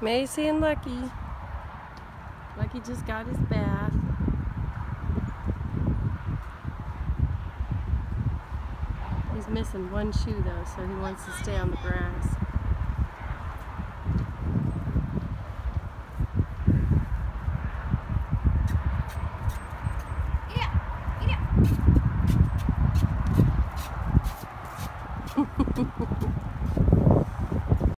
Macy and Lucky. Lucky just got his bath. He's missing one shoe though, so he wants to stay on the grass.